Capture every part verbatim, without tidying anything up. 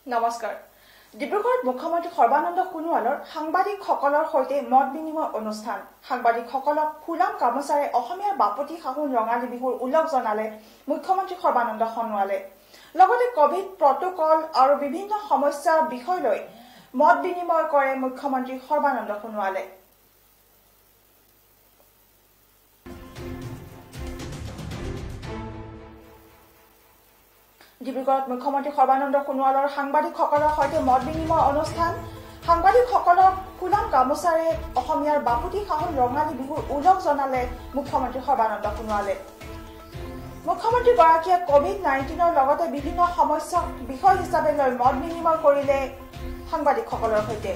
নমস্কাৰ। ডিব্ৰুগড়ত মুখ্যমন্ত্ৰী সৰ্বানন্দ সোণোৱালৰ সাংবাদিকসকলৰ সৈতে মত বিনিময় অনুষ্ঠান। সাংবাদিকসকলক ফুলাম গামোচাৰে অসমীয়াৰ বাপতি সাহোন ৰঙালী বিহুৰ উল্লেখ জনালে মুখ্যমন্ত্ৰী সৰ্বানন্দ সোণোৱালে। লগতে কোভিড প্ৰটোকল আৰু বিভিন্ন সমস্যাৰ বিষয় লৈ মত বিনিময় কৰে মুখ্যমন্ত্ৰী সৰ্বানন্দ সোণোৱালে। ডিব্ৰুগড়ত মুখ্যমন্ত্ৰী সৰ্বানন্দ সোণোৱালৰ সাংবাদিকসকলৰ সৈতে মত বিনিময় অনুষ্ঠান। সাংবাদিকসকলক ফুলাম গামোচাৰে অসমীয়াৰ বাপতি সাহোন ৰঙালী বিহুৰ উল্লেখ জনালে মুখ্যমন্ত্ৰী সৰ্বানন্দ সোণোৱালে। মুখ্যমন্ত্ৰীগৰাকীয়ে কোভিড নাইণ্টিনৰ লগতে বিভিন্ন সমস্যাক বিষয় হিচাপে লৈ মত বিনিময় কৰিলে সাংবাদিকসকলৰ সৈতে।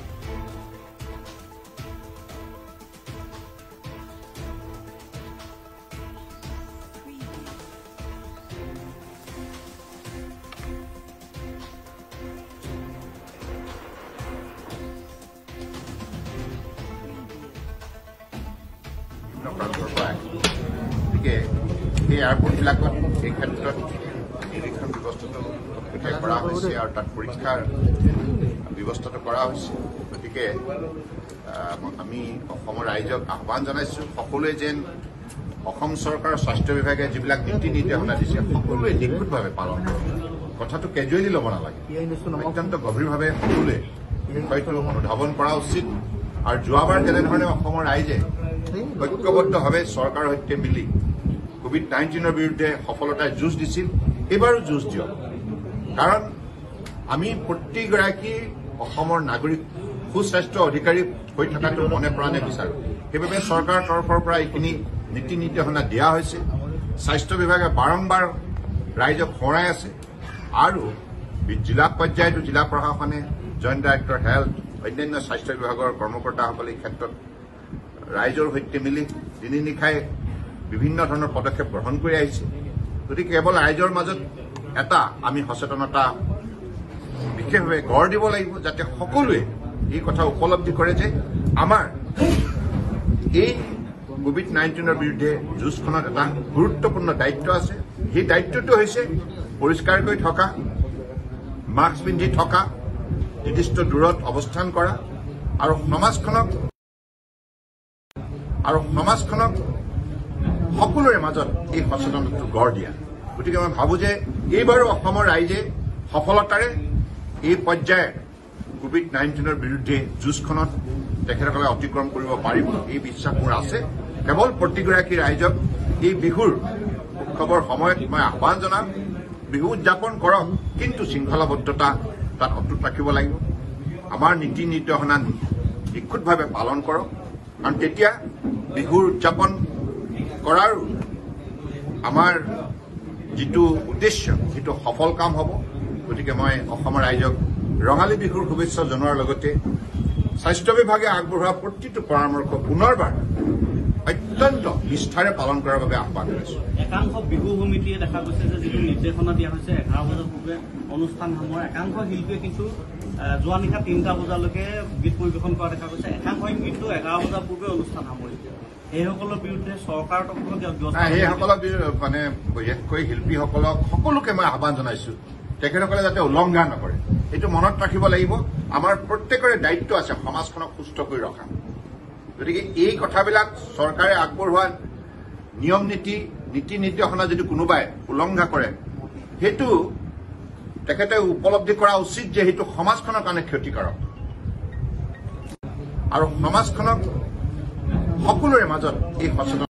গতিকে এই এয়াৰপৰ্টবিলাকত এই ক্ষেত্ৰত নিৰীক্ষণ ব্যৱস্থাটো কৰা হৈছে আৰু তাত পৰীক্ষাৰ ব্যৱস্থাটো কৰা হৈছে। গতিকে আমি অসমৰ ৰাইজক আহ্বান জনাইছো, সকলোৱে যেন অসম চৰকাৰৰ স্বাস্থ্য বিভাগে যিবিলাক নীতি নিৰ্দেশনা দিছে সকলোৱে নিখুঁতভাৱে পালন কৰে। কথাটো কেজুৱেলি ল'ব নালাগে, অত্যন্ত গভীৰভাৱে সকলোৱে বিষয়টো অনুধাৱন কৰা উচিত। আৰু যোৱাবাৰ যেনেধৰণে অসমৰ ৰাইজে ঐক্যবদ্ধভাৱে চৰকাৰৰ সৈতে মিলি কোভিড নাইণ্টিনৰ বিৰুদ্ধে সফলতাৰ যুঁজ দিছিল, এইবাৰো যুঁজ দিয়ক। কাৰণ আমি প্ৰতিগৰাকী অসমৰ নাগৰিক সুস্বাস্থ্য অধিকাৰী হৈ থকাটো মনে প্ৰাণে বিচাৰোঁ। সেইবাবে চৰকাৰৰ তৰফৰ পৰা এইখিনি নীতি নিৰ্দেশনা দিয়া হৈছে। স্বাস্থ্য বিভাগে বাৰম্বাৰ ৰাইজক সোঁৱৰাই আছে আৰু জিলা পৰ্যায়তো জিলা প্ৰশাসনে, জইণ্ট ডাইৰেক্টৰ হেল্থ, অন্যান্য স্বাস্থ্য বিভাগৰ কৰ্মকৰ্তাসকলে এই ক্ষেত্ৰত ৰাইজৰ সৈতে মিলি দিনে নিশাই বিভিন্ন ধৰণৰ পদক্ষেপ গ্ৰহণ কৰি আহিছে। গতিকে কেৱল ৰাইজৰ মাজত এটা আমি সচেতনতা বিশেষভাৱে গঢ় দিব লাগিব, যাতে সকলোৱে এই কথা উপলব্ধি কৰে যে আমাৰ এই কোভিড নাইণ্টিনৰ বিৰুদ্ধে যুঁজখনত এটা গুৰুত্বপূৰ্ণ দায়িত্ব আছে। সেই দায়িত্বটো হৈছে পৰিষ্কাৰকৈ থকা, মাস্ক পিন্ধি থকা, নিৰ্দিষ্ট দূৰত অৱস্থান কৰা আৰু সমাজখনক আৰু সমাজখনক সকলোৰে মাজত এই সচেতনতাটো গঢ় দিয়া। গতিকে মই ভাবোঁ যে এইবাৰো অসমৰ ৰাইজে সফলতাৰে এই পৰ্যায়ে কোভিড নাইণ্টিনৰ বিৰুদ্ধে যুঁজখনত তেখেতসকলে অতিক্ৰম কৰিব পাৰিব, এই বিশ্বাস মোৰ আছে। কেৱল প্ৰতিগৰাকী ৰাইজক এই বিহুৰ উৎসৱৰ সময়ত মই আহ্বান জনাম, বিহু উদযাপন কৰক, কিন্তু শৃংখলাবদ্ধতা তাত অটুট ৰাখিব লাগিব। আমাৰ নীতি নিৰ্দেশনা নিখুঁতভাৱে পালন কৰক, কাৰণ তেতিয়া বিহুৰ উদযাপন কৰাৰ আমাৰ যিটো উদ্দেশ্য সেইটো সফল কাম হ'ব। গতিকে মই অসমৰ ৰাইজক ৰঙালী বিহুৰ শুভেচ্ছা জনোৱাৰ লগতে স্বাস্থ্য বিভাগে আগবঢ়োৱা প্ৰতিটো পৰামৰ্শ পুনৰবাৰ অত্যন্ত নিষ্ঠাৰে পালন কৰাৰ বাবে আহ্বান জনাইছোঁ। একাংশ বিহু সমিতিয়ে দেখা গৈছে যে যিটো নিৰ্দেশনা দিয়া হৈছে এঘাৰ বজাৰ পূৰ্বে অনুষ্ঠান সামৰা, একাংশ শিল্পীয়ে কিন্তু যোৱা নিশা তিনিটা বজালৈকে গীত পৰিৱেশন কৰা দেখা গৈছে। একাংশই কিন্তু এঘাৰ বজাৰ পূৰ্বে অনুষ্ঠান সামৰিছে। সেইসকলৰ বিৰুদ্ধে চৰকাৰৰ সেইসকলক মানে বিশেষকৈ শিল্পীসকলক সকলোকে মই আহ্বান জনাইছো, তেখেতসকলে যাতে উলংঘা নকৰে। এইটো মনত ৰাখিব লাগিব, আমাৰ প্ৰত্যেকৰে দায়িত্ব আছে সমাজখনক সুস্থ কৰি ৰখা। গতিকে এই কথাবিলাক চৰকাৰে আগবঢ়োৱা নিয়ম নীতি নীতি নিৰ্দেশনা যদি কোনোবাই উলংঘা কৰে, সেইটো তেখেতে উপলব্ধি কৰা উচিত যে সেইটো সমাজখনৰ কাৰণে ক্ষতিকাৰক আৰু সমাজখনক সকলোৰে মাজত এই সচেতন